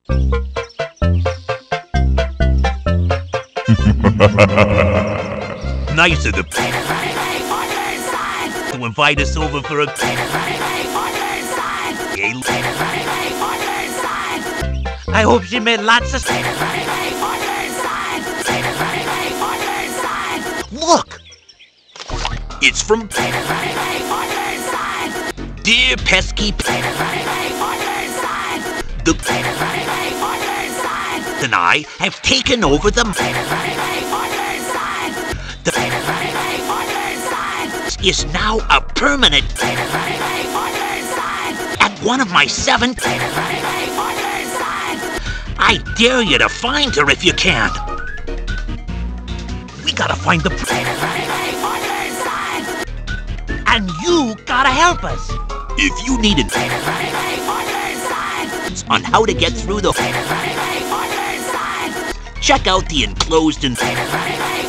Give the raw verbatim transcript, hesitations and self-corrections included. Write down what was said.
Nice of the to invite us over for a I hope she made lots of Look! It's from Dear Pesky The and I have taken over the The is now a permanent at one of my seven I dare you to find her if you can. We gotta find the and you gotta help us. If you need it on how to get through the check out the enclosed and